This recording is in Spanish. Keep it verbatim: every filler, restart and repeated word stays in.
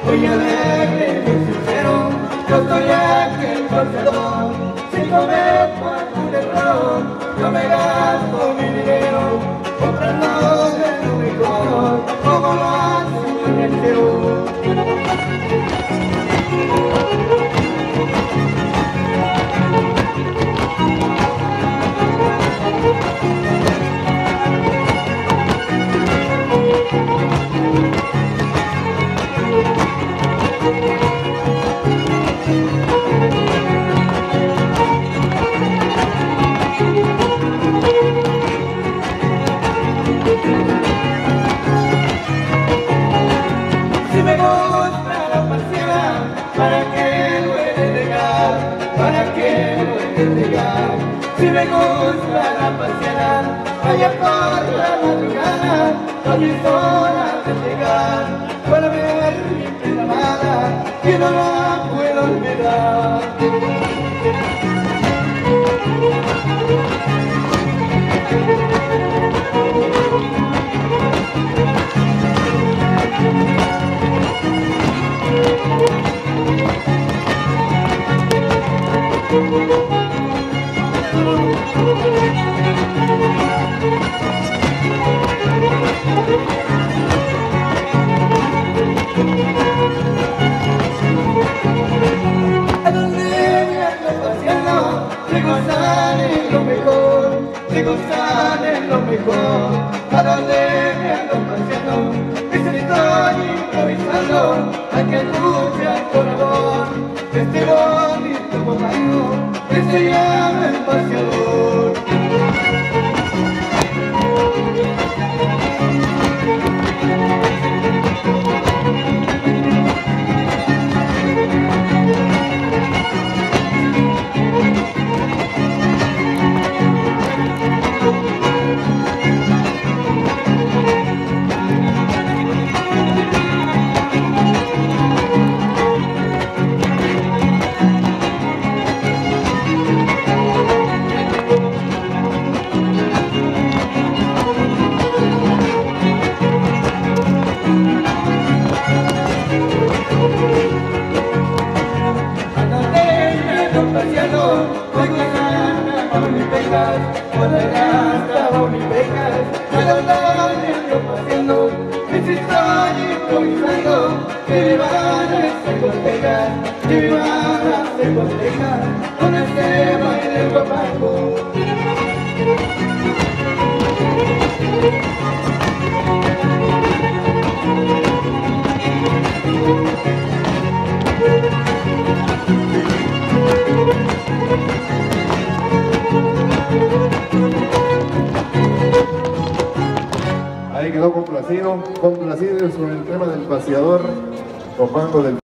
muy alegre, muy sincero, yo soy aquel paseador. Si cometo algún error, no me gasto mi dinero, comprando de lo mejor, como lo hace un ranchero. Si me gusta la paseada, ¿para qué lo he de negar? ¿Para qué lo he de negar? Si me gusta la paseada, vaya por la madrugada, no es hora de llegar, para ver mi pena amada, que no la puedo olvidar. A donde me ando paseando, de gozar en lo mejor, de gozar en lo mejor. A donde me ando paseando, es el estoy improvisando, a que escucha el corazón de este bonito momento que se llama el paseador. Voy con mis pecas, con la gasta mis pecas, a la hora me ando paseando, me estoy improvisando, que me van a hacer costecas, que me van a hacer costecas, con este baile guapango. Ahí quedó complacido, complacido con el tema del paseador, Guapango del